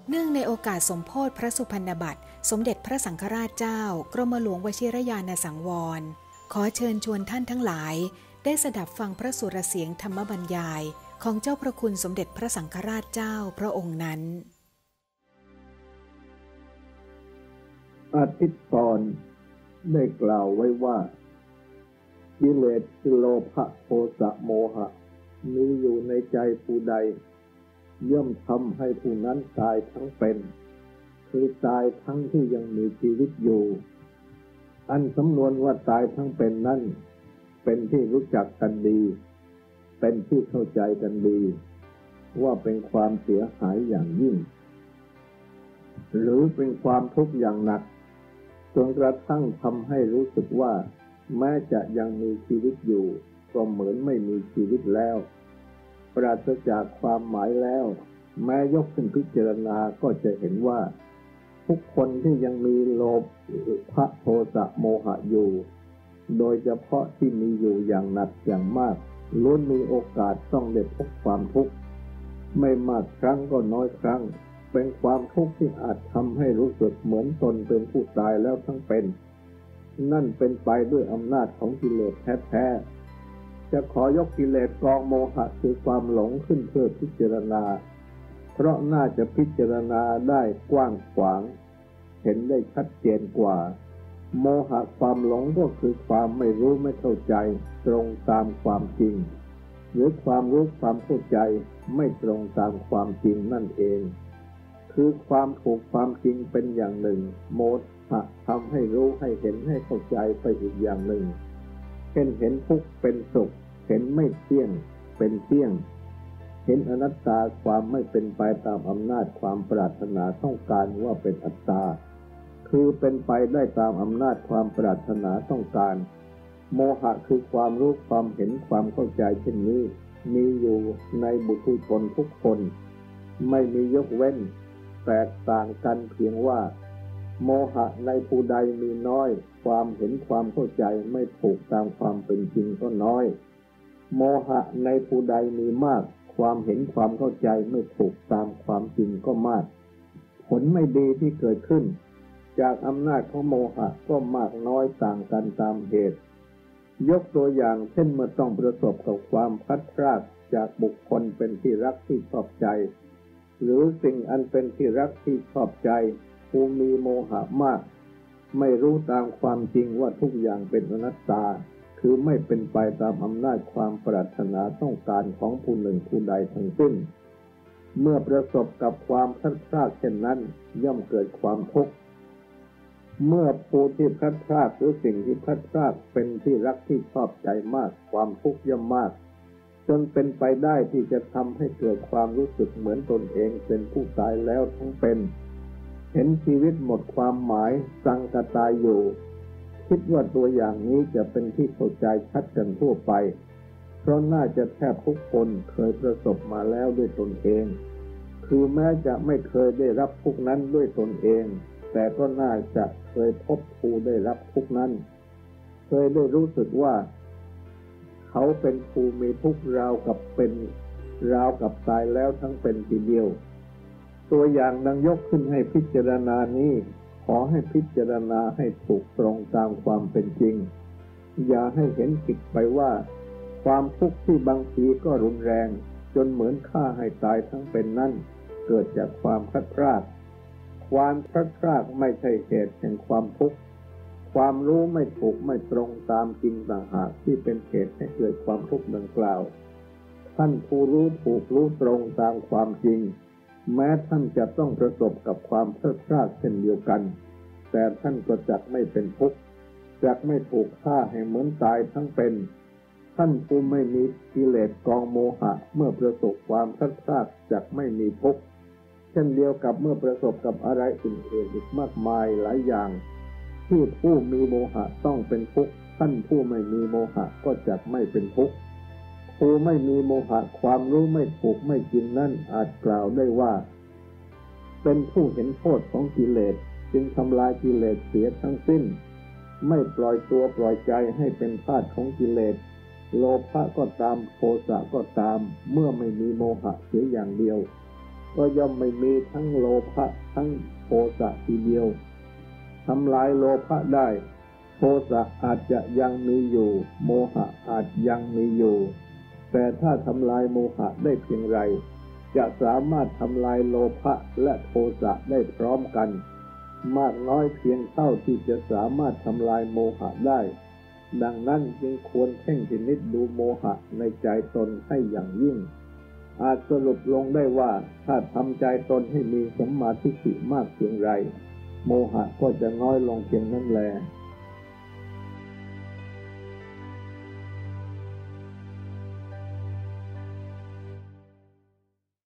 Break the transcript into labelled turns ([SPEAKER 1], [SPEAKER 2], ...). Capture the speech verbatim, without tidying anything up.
[SPEAKER 1] เนื่องในโอกาสสมโภชพระสุพรรณบัตรสมเด็จพระสังฆราชเจ้ากรมหลวงวชิรยานสังวรขอเชิญชวนท่านทั้งหลายได้สดับฟังพระสุรเสียงธรรมบรรยายของเจ้าพระคุณสมเด็จพระสังฆราชเจ้าพระองค์นั้น
[SPEAKER 2] อาทิตย์ก่อนได้กล่าวไว้ว่ากิเลสคือโลภะโทสะโมหะมีอยู่ในใจผู้ใดย่อมทำให้ผู้นั้นตายทั้งเป็นคือตายทั้งที่ยังมีชีวิตอยู่อันสำนวนว่าตายทั้งเป็นนั่นเป็นที่รู้จักกันดีเป็นที่เข้าใจกันดีว่าเป็นความเสียหายอย่างยิ่งหรือเป็นความทุกข์อย่างหนักจนกระทั่งทำให้รู้สึกว่าแม้จะยังมีชีวิตอยู่ก็เหมือนไม่มีชีวิตแล้วปราศจากความหมายแล้วแม้ยกขึ้นพิจารณาก็จะเห็นว่าทุกคนที่ยังมีโลภะโทสะโมหะอยู่โดยเฉพาะที่มีอยู่อย่างหนักอย่างมากล้วนมีโอกาสต้องได้พบความทุกข์ไม่มากครั้งก็น้อยครั้งเป็นความทุกข์ที่อาจทำให้รู้สึกเหมือนตนเป็นผู้ตายแล้วทั้งเป็นนั่นเป็นไปด้วยอำนาจของกิเลสแท้ๆจะขอยกกิเลสกองโมหะคือความหลงขึ้นเพื่อพิจารณาเพราะน่าจะพิจารณาได้กว้างขวางเห็นได้ชัดเจนกว่าโมหะความหลงก็คือความไม่รู้ไม่เข้าใจตรงตามความจริงหรือความรู้ความเข้าใจไม่ตรงตามความจริงนั่นเองคือความถูกความจริงเป็นอย่างหนึ่งโมหะทำให้รู้ให้เห็นให้เข้าใจไปอีกอย่างหนึ่งเช่นเห็นทุกข์เป็นสุขเห็นไม่เที่ยงเป็นเที่ยงเห็นอนัตตาความไม่เป็นไปตามอำนาจความปรารถนาต้องการว่าเป็นอัตตาคือเป็นไปได้ตามอำนาจความปรารถนาต้องการโมหะคือความรู้ความเห็นความเข้าใจเช่นนี้มีอยู่ในบุคคลทุกคนไม่มียกเว้นแตกต่างกันเพียงว่าโมหะในผู้ใดมีน้อยความเห็นความเข้าใจไม่ถูกตามความเป็นจริงก็น้อยโมหะในผู้ใดมีมากความเห็นความเข้าใจไม่ถูกตามความจริงก็มากผลไม่ดีที่เกิดขึ้นจากอำนาจของโมหะก็มากน้อยต่างกันตามเหตุยกตัวอย่างเช่นเมื่อต้องประสบกับความพลัดพรากจากบุคคลเป็นที่รักที่ชอบใจหรือสิ่งอันเป็นที่รักที่ชอบใจผู้มีโมหะมากไม่รู้ตามความจริงว่าทุกอย่างเป็นอนัตตาคือไม่เป็นไปตามอำนาจความปรารถนาต้องการของผู้หนึ่งผู้ใดทั้งสิ้นเมื่อประสบกับความพลัดพรากเช่นนั้นย่อมเกิดความทุกข์เมื่อผู้ที่พลัดพรากหรือสิ่งที่พลัดพรากเป็นที่รักที่ชอบใจมากความทุกข์ย่อมมากจนเป็นไปได้ที่จะทำให้เกิดความรู้สึกเหมือนตนเองเป็นผู้ตายแล้วทั้งเป็นเห็นชีวิตหมดความหมายสังกตายอยู่คิดว่าตัวอย่างนี้จะเป็นที่เข้าใจชัดกันทั่วไปเพราะน่าจะแทบทุกคนเคยประสบมาแล้วด้วยตนเองคือแม้จะไม่เคยได้รับทุกนั้นด้วยตนเองแต่ก็น่าจะเคยพบผู้ได้รับทุกนั้นเคยได้รู้สึกว่าเขาเป็นผู้มีทุกข์ราวกับเป็นราวกับตายแล้วทั้งเป็นทีเดียวตัวอย่างดังยกขึ้นให้พิจารณานี้ขอให้พิจารณาให้ถูกตรงตามความเป็นจริงอย่าให้เห็นผิดไปว่าความทุกข์ที่บางทีก็รุนแรงจนเหมือนฆ่าให้ตายทั้งเป็นนั่นเกิดจากความพลัดพรากความพลัดพรากไม่ใช่เหตุแห่งความทุกข์ความรู้ไม่ถูกไม่ตรงตามจริงต่างหากที่เป็นเหตุให้เกิดความทุกข์ดังกล่าวท่านผู้รู้ถูกรู้ตรงตามความจริงแม้ท่านจะต้องประสบกับความพลัดพรากเช่นเดียวกันแต่ท่านก็จักไม่เป็นทุกข์จักไม่ถูกฆ่าให้เหมือนตายทั้งเป็นท่านผู้ไม่มีกิเลสกองโมหะเมื่อประสบความพลัดพรากจักไม่มีทุกข์เช่นเดียวกับเมื่อประสบกับอะไรอื่นๆอีกมากมายหลายอย่างที่ผู้มีโมหะต้องเป็นทุกข์ท่านผู้ไม่มีโมหะก็จักไม่เป็นทุกข์ผู้ไม่มีโมหะความรู้ไม่ถูกไม่จริงนั่นอาจกล่าวได้ว่าเป็นผู้เห็นโทษของกิเลสจึงทำลายกิเลสเสียทั้งสิ้นไม่ปล่อยตัวปล่อยใจให้เป็นทาสของกิเลสโลภะก็ตามโทสะก็ตามเมื่อไม่มีโมหะเสียอย่างเดียวก็ย่อมไม่มีทั้งโลภะทั้งโทสะทีเดียวทำลายโลภะได้โทสะอาจจะยังมีอยู่โมหะอาจยังมีอยู่แต่ถ้าทำลายโมหะได้เพียงไรจะสามารถทำลายโลภะและโทสะได้พร้อมกันมากน้อยเพียงเท่าที่จะสามารถทำลายโมหะได้ดังนั้นจึงควรเพ่งพินิจดูโมหะในใจตนให้อย่างยิ่งอาจสรุปลงได้ว่าถ้าทำใจตนให้มีสัมมาทิฏฐิมากเพียงไรโมหะก็จะน้อยลงเพียงนั้นแล